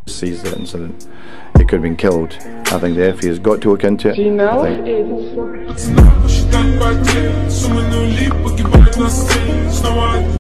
sees the incident. He could have been killed. I think the FA has got to look into it. Do you know? I think